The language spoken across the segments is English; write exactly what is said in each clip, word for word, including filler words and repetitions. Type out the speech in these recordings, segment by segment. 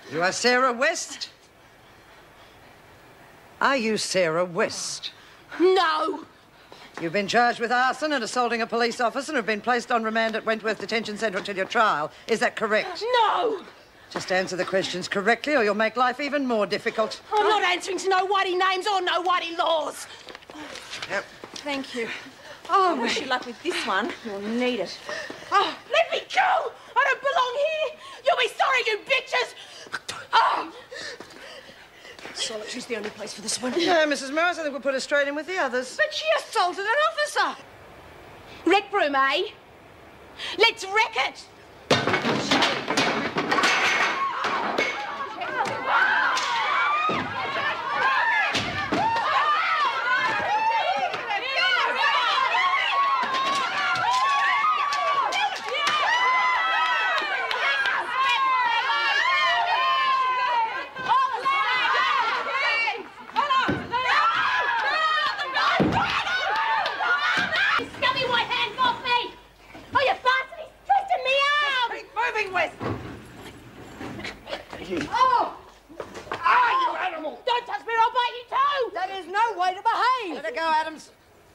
You are Sarah West? Are you Sarah West? No! You've been charged with arson and assaulting a police officer and have been placed on remand at Wentworth Detention Centre until your trial. Is that correct? No! Just answer the questions correctly or you'll make life even more difficult. I'm not answering to no whitey names or no whitey laws. Yep. Thank you. Oh, I wish you luck with this one. You'll need it. Oh, let me go! I don't belong here! You'll be sorry, you bitches! Oh! Solitary's the only place for this one. No, Missus Morris, I think we'll put her straight in with the others. But she assaulted an officer! Rec room, eh? Let's wreck it! Oh! Ah, you animal! Don't touch me or I'll bite you too! That is no way to behave! Let her go, Adams.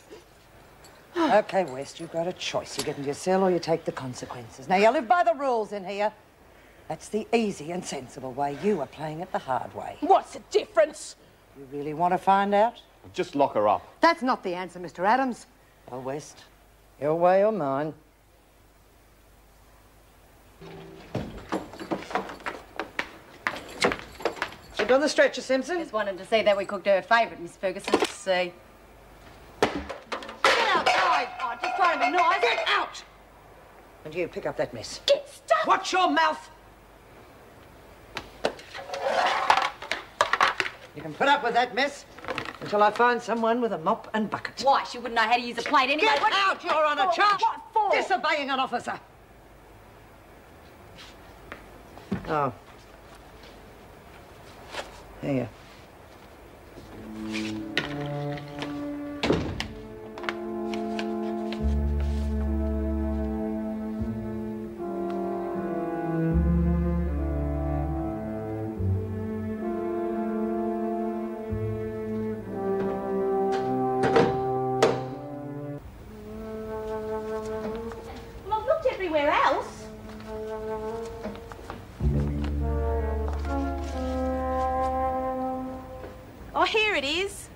OK, West, you've got a choice. You get into your cell or you take the consequences. Now, you live by the rules in here. That's the easy and sensible way. You are playing it the hard way. What's the difference? You really want to find out? Just lock her up. That's not the answer, Mister Adams. Oh, West, your way or mine. She's on the stretcher, Simpson. Just wanted to see that we cooked her favourite, Miss Ferguson. Let's see. Get outside! Oh, just trying to be nice. Get out! And you, pick up that mess. Get stuck! Watch your mouth! You can put up with that mess until I find someone with a mop and bucket. Why? She wouldn't know how to use a plate anyway. Get out! You're on a charge! What for? Disobeying an officer. Oh. Here. Well, I've looked everywhere else. Oh, here it is.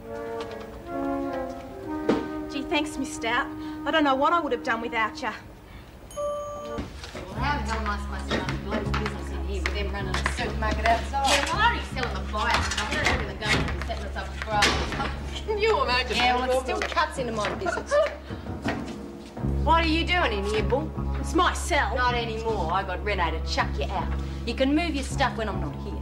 Gee, thanks, Miss Stout. I don't know what I would have done without you. Well, how the hell am I supposed to run a bloody business in here with them running a supermarket outside? Yeah, well, I'm already selling the fire stuff. We're everything going and setting us up as grass. Can you imagine? Yeah, well, it still cuts into my business. What are you doing in here, Bull? It's my cell. Not anymore. I got Rene to chuck you out. You can move your stuff when I'm not here.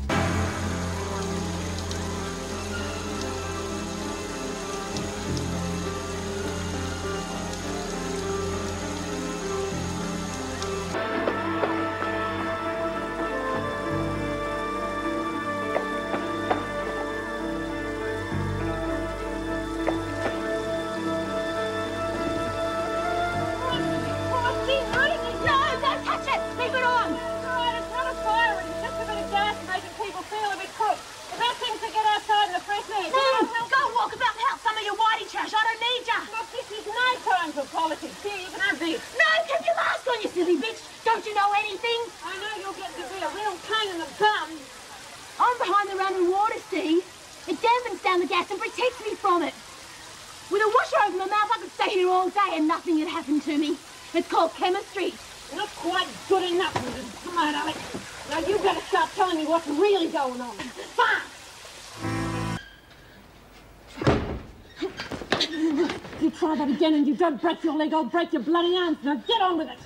Again and you don't break your leg, I'll break your bloody arms. Now get on with it.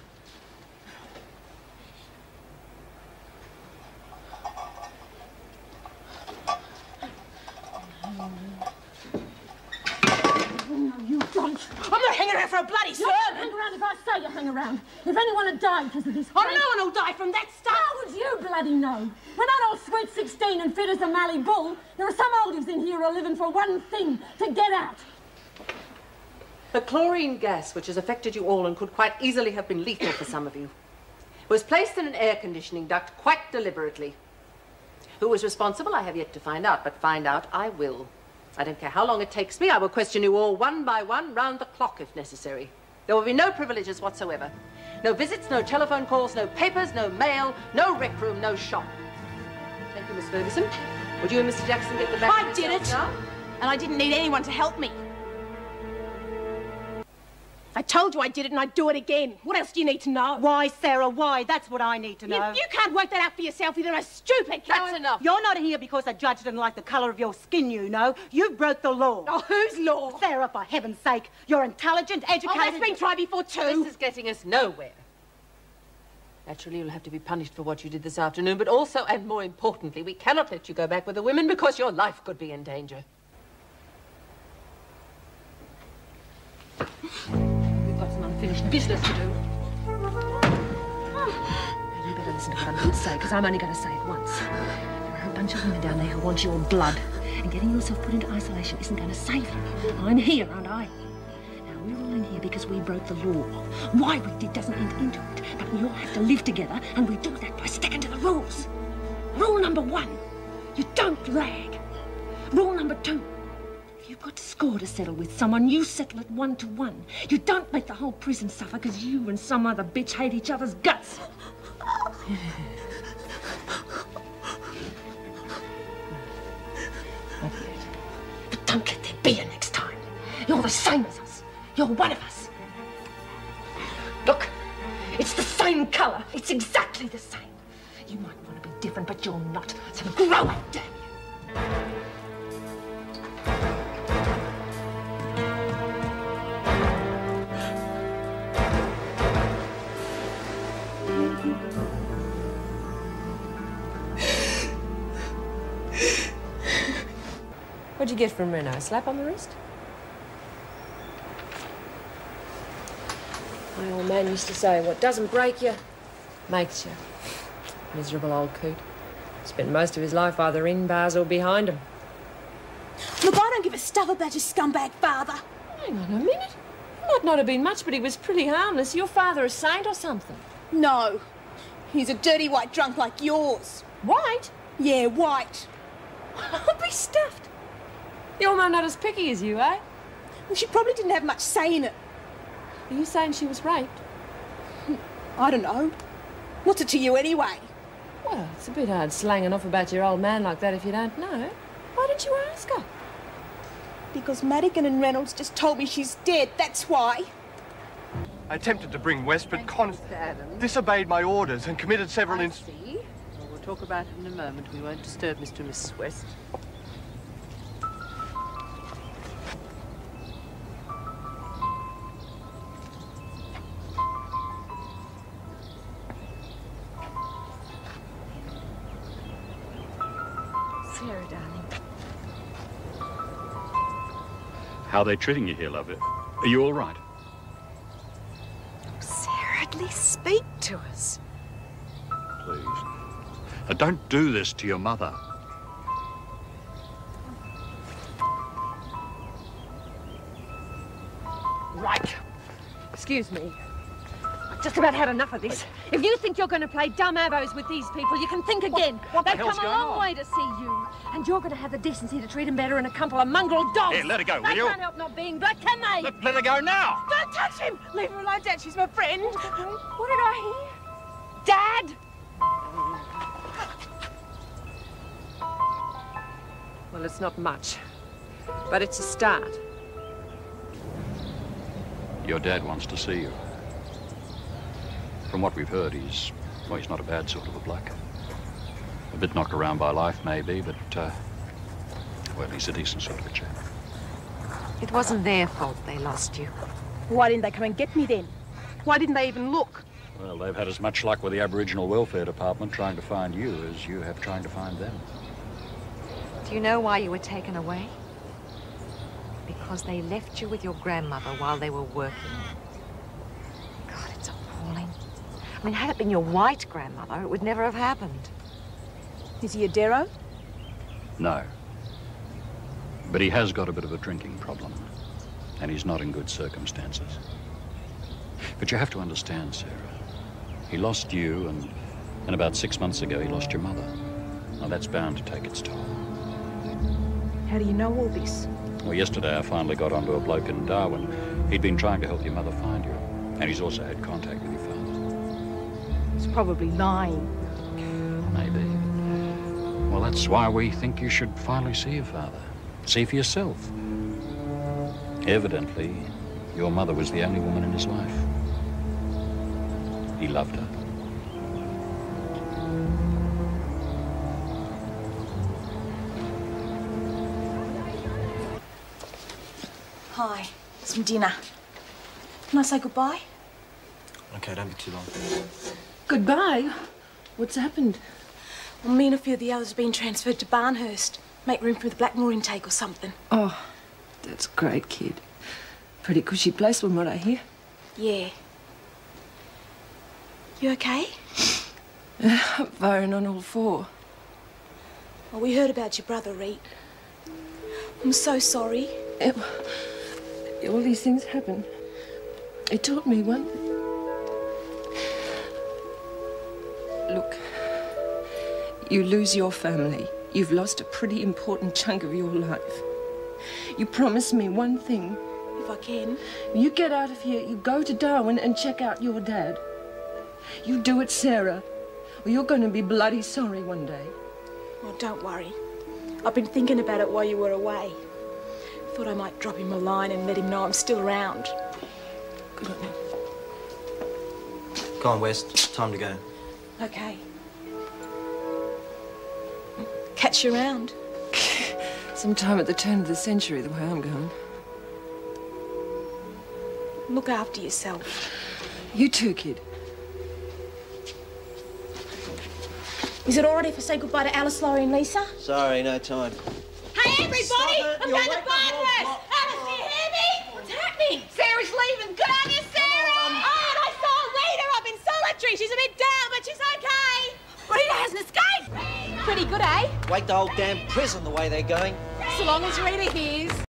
No, you don't. I'm not hanging around for a bloody sermon. You hang around if I say you hang around. If anyone had died because of this... Oh, no one will die from that stuff. How would you bloody know? We're not all sweet sixteen and fit as a Mallee bull. There are some oldies in here who are living for one thing, to get out. The chlorine gas, which has affected you all and could quite easily have been lethal for some of you, was placed in an air conditioning duct quite deliberately. Who was responsible, I have yet to find out, but find out I will. I don't care how long it takes me. I will question you all one by one, round the clock if necessary. There will be no privileges whatsoever. No visits, no telephone calls, no papers, no mail, no rec room, no shop. Thank you, Miss Ferguson. Would you and Mister Jackson get the bag? I did it. Now? And I didn't need anyone to help me. I told you I did it and I'd do it again. What else do you need to know? Why, Sarah, why? That's what I need to You, know. you can't work that out for yourself. You're a stupid. That's enough. You're not here because the judge didn't like the colour of your skin, you know. You broke the law. Oh, whose law? Sarah, for heaven's sake, you're intelligent, educated... Oh, that's been tried before too. This is getting us nowhere. Naturally, you'll have to be punished for what you did this afternoon, but also, and more importantly, we cannot let you go back with the women because your life could be in danger. We've got some unfinished business to do. And you better listen to what I'm going to say, because I'm only going to say it once. There are a bunch of women down there who want your blood, and getting yourself put into isolation isn't going to save you. I'm here, aren't I? Now, we're all in here because we broke the law. Why we did doesn't enter into it, but we all have to live together, and we do that by sticking to the rules. Rule number one, you don't lag. Rule number two, if you've got a score to settle with someone, you settle it one to one. You don't make the whole prison suffer because you and some other bitch hate each other's guts. Not yet. But don't let there be a next time. You're the same as us. You're one of us. Look, it's the same colour. It's exactly the same. You might want to be different, but you're not. So grow up, damn you. What'd you get from Reno? A slap on the wrist? My old man used to say, what doesn't break you, makes you. Miserable old coot. Spent most of his life either in bars or behind them. Look, I don't give a stuff about your scumbag father. Hang on a minute. He might not have been much, but he was pretty harmless. Your father a saint or something? No. He's a dirty white drunk like yours. White? Yeah, white. I'll be stuffed. Your mum not as picky as you, eh? Well, she probably didn't have much say in it. Are you saying she was raped? I don't know. What's it to you anyway? Well, it's a bit hard slanging off about your old man like that if you don't know. Why didn't you ask her? Because Madigan and Reynolds just told me she's dead, that's why. I attempted to bring West, but Con disobeyed my orders and committed several I ins... see. Well, we'll talk about it in a moment. We won't disturb Mister and Missus West. Sarah, darling. How are they treating you here, love? Are you all right? Sarah, at least speak to us. Please. Uh, don't do this to your mother. Right. Excuse me. I've just about had enough of this. If you think you're going to play dumb avos with these people, you can think again. what the They've hell's come a going long on? way to see you. And you're going to have the decency to treat them better than a couple of mongrel dogs. Here, let her go, will they you? can't help not being black, can they? Let, let her go now! Don't touch him! Leave her alone, Dad. She's my friend. What did I hear? Dad! Well, it's not much, but it's a start. Your dad wants to see you. From what we've heard, he's, well, he's not a bad sort of a bloke. A bit knocked around by life, maybe, but, uh, well, he's a decent sort of a chap. It wasn't their fault they lost you. Why didn't they come and get me then? Why didn't they even look? Well, they've had as much luck with the Aboriginal Welfare Department trying to find you as you have trying to find them. Do you know why you were taken away? Because they left you with your grandmother while they were working. God, it's appalling. I mean, had it been your white grandmother, it would never have happened. Is he a Darrow? No. But he has got a bit of a drinking problem, and he's not in good circumstances. But you have to understand, Sarah, he lost you, and, and about six months ago he lost your mother. Now, that's bound to take its toll. How do you know all this? Well, yesterday I finally got onto a bloke in Darwin. He'd been trying to help your mother find you, and he's also had contact with your father. He's probably lying. Maybe. Well, that's why we think you should finally see your father. See for yourself. Evidently, your mother was the only woman in his life. He loved her. Hi, some dinner. Can I say goodbye? Okay, don't be too long. Goodbye? What's happened? Well, me and a few of the others have been transferred to Barnhurst. Make room for the Blackmore intake or something. Oh, that's great, kid. Pretty cushy place from what I hear. Yeah. You okay? I'm firing on all four. Well, we heard about your brother, Reet. I'm so sorry. It, all these things happen. It taught me one thing. Look, you lose your family. You've lost a pretty important chunk of your life. You promised me one thing. If I can. You get out of here, you go to Darwin and check out your dad. You do it, Sarah, or you're going to be bloody sorry one day. Oh, don't worry. I've been thinking about it while you were away. Thought I might drop him a line and let him know I'm still around. Good on you. Go on, West. Time to go. Okay. Catch you around. Sometime at the turn of the century, the way I'm going. Look after yourself. You too, kid. Is it all right if I say goodbye to Alice, Laurie and Lisa? Sorry, no time. Hey, everybody! I'm You'll going to wake the whole Barnhurst! block. Alice, do you hear me? What's happening? Sarah's leaving. Good on you, Sarah! Oh, and I saw Rita up in solitary. She's a bit down, but she's okay. Rita hasn't escaped. Pretty good, eh? Wake the whole damn prison the way they're going. So long as Rita hears.